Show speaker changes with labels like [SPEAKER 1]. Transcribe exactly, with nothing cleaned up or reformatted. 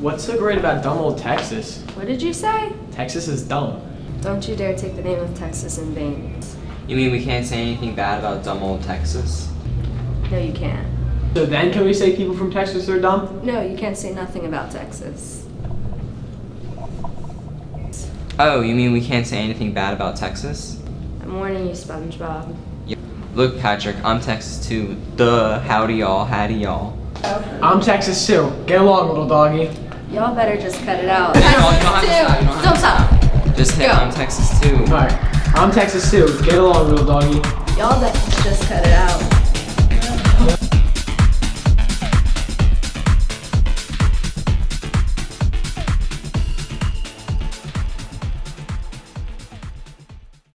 [SPEAKER 1] What's so great about dumb old Texas?
[SPEAKER 2] What did you say?
[SPEAKER 1] Texas is dumb.
[SPEAKER 2] Don't you dare take the name of Texas in vain.
[SPEAKER 3] You mean we can't say anything bad about dumb old Texas?
[SPEAKER 2] No, you can't.
[SPEAKER 1] So then can we say people from Texas are dumb?
[SPEAKER 2] No, you can't say nothing about Texas.
[SPEAKER 3] Oh, you mean we can't say anything bad about Texas?
[SPEAKER 2] I'm warning you, SpongeBob.
[SPEAKER 3] Yep. Look, Patrick, I'm Texas too. Duh, howdy y'all, howdy y'all.
[SPEAKER 1] I'm Texas too. Get along, little doggy.
[SPEAKER 2] Y'all better just cut it out.
[SPEAKER 3] You don't, you don't have to stop, you don't have
[SPEAKER 2] Don't
[SPEAKER 3] to
[SPEAKER 2] stop.
[SPEAKER 3] Just hit,
[SPEAKER 2] Go.
[SPEAKER 3] I'm Texas too.
[SPEAKER 1] Alright, I'm Texas too. Get along, little doggy.
[SPEAKER 2] Y'all better just cut it out.